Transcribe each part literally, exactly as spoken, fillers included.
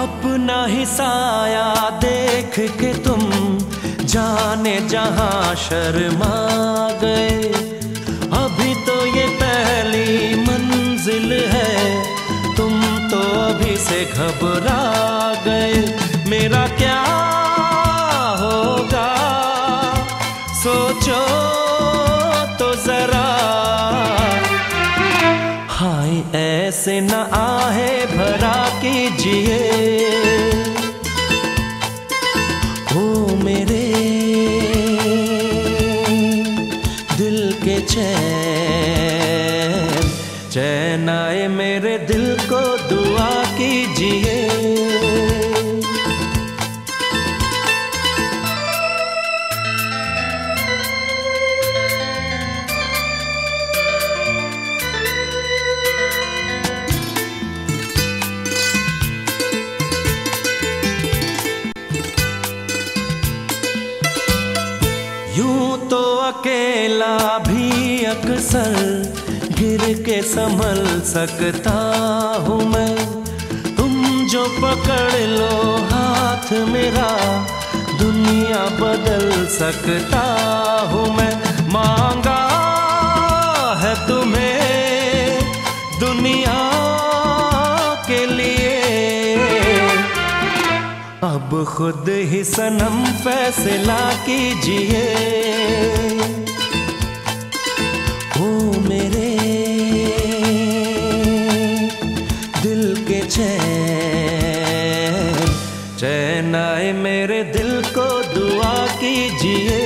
अपना ही साया देख के तुम जाने जहां शर्मा गए। अभी तो ये पहली मंजिल है, तुम तो अभी से घबरा गए। मेरा क्या होगा सोचो तो जरा, हाय ऐसे न आहे भरा कीजिए। ओ मेरे दिल के चैन, चैन आए मेरे दिल को दुआ कीजिए। यूं तो अकेला भी अक्सर गिर के संभल सकता हूँ मैं, तुम जो पकड़ लो हाथ मेरा दुनिया बदल सकता हूँ मैं। मांगा है तुम्हें दुनिया के लिए, अब खुद ही सनम फैसला कीजिए। ओ मेरे दिल के चैन, चैन आए मेरे दिल को दुआ कीजिए।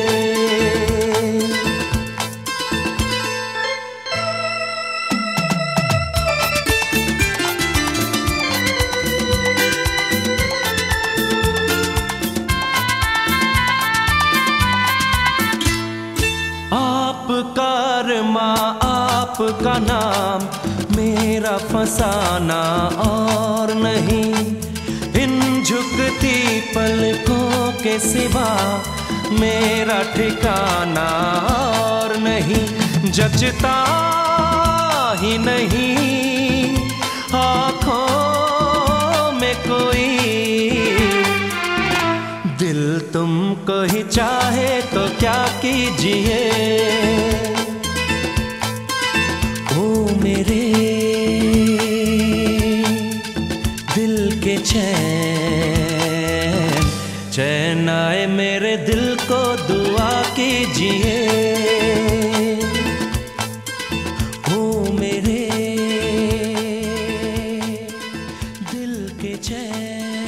आपका अरमा आपका नाम मेरा फसाना और नहीं, इन झुकती पलकों के सिवा मेरा ठिकाना और नहीं। जचता ही नहीं आँखों में कोई, दिल तुमको ही चाहे तो क्या कीजिए। ओ मेरे दिल के चैन, चैन आए मेरे दिल को दुआ कीजिए। ओ मेरे दिल के चैन।